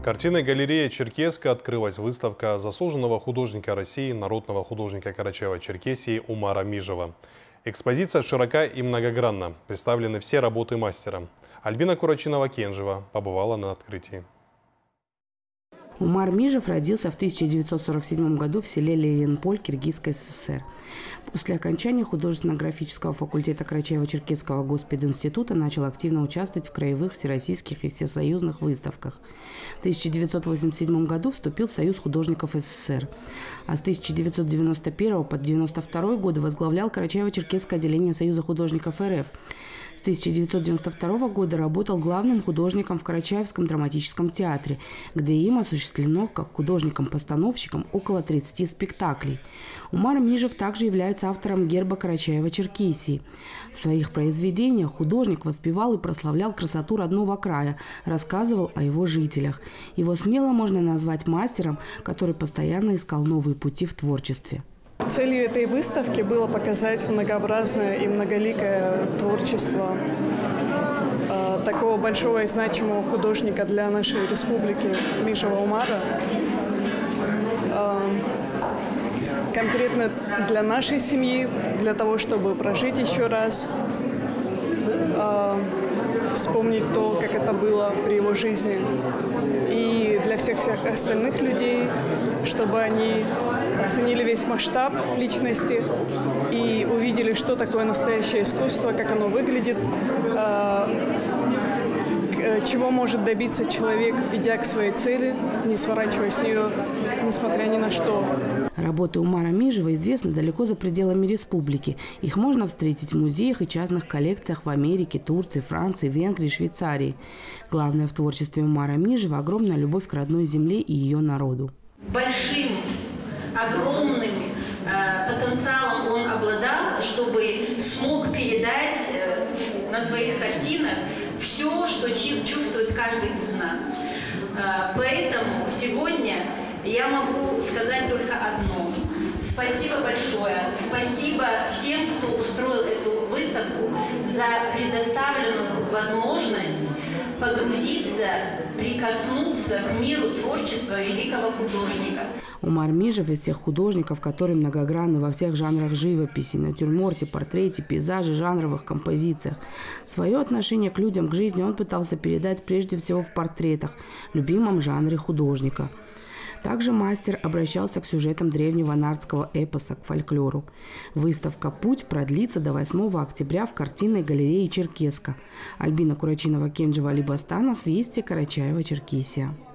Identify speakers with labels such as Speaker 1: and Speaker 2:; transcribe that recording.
Speaker 1: картинной галереи «Черкесска» открылась выставка заслуженного художника России, народного художника Карачаево-Черкесии Умара Мижева. Экспозиция широка и многогранна. Представлены все работы мастера. Альбина Курачинова-Кенжева побывала на открытии.
Speaker 2: Умар Мижев родился в 1947 году в селе Ленинполь Киргизской ССР. После окончания художественно-графического факультета Карачаево-Черкесского госпединститута начал активно участвовать в краевых, всероссийских и всесоюзных выставках. В 1987 году вступил в Союз художников СССР, а с 1991 по 1992 годы возглавлял Карачаево-Черкесское отделение Союза художников РФ. С 1992 года работал главным художником в Карачаевском драматическом театре, где им осуществлено как художником-постановщиком около 30 спектаклей. Умар Мижев также является автором герба Карачаево-Черкесии. В своих произведениях художник воспевал и прославлял красоту родного края, рассказывал о его жителях. Его смело можно назвать мастером, который постоянно искал новые пути в творчестве.
Speaker 3: Целью этой выставки было показать многообразное и многоликое творчество такого большого и значимого художника для нашей республики Мижева Умара. Конкретно для нашей семьи, для того, чтобы прожить еще раз, вспомнить то, как это было при его жизни, и для всех остальных людей, чтобы они оценили весь масштаб личности и увидели, что такое настоящее искусство, как оно выглядит, чего может добиться человек, идя к своей цели, не сворачивая с нее, несмотря ни на что.
Speaker 2: Работы Умара Мижева известны далеко за пределами республики. Их можно встретить в музеях и частных коллекциях в Америке, Турции, Франции, Венгрии, Швейцарии. Главное в творчестве Умара Мижева – огромная любовь к родной земле и ее народу.
Speaker 4: Большим, огромным потенциалом он обладал, чтобы смог передать на своих картинах все, что чувствует каждый из нас. Поэтому сегодня я могу сказать только одно. Спасибо большое. Спасибо всем, кто устроил эту выставку, за предоставленную возможность погрузиться, прикоснуться к миру творчества великого художника.
Speaker 2: Умар Мижев из тех художников, которые многогранны во всех жанрах живописи, натюрморте, портрете, пейзаже, жанровых композициях. Свое отношение к людям, к жизни он пытался передать прежде всего в портретах, любимом жанре художника. Также мастер обращался к сюжетам древнего нардского эпоса, к фольклору. Выставка «Путь» продлится до 8 октября в картинной галерее «Черкесска». Альбина Курачинова-Кенжева, Алибастанов, Вести, Карачаево-Черкесия.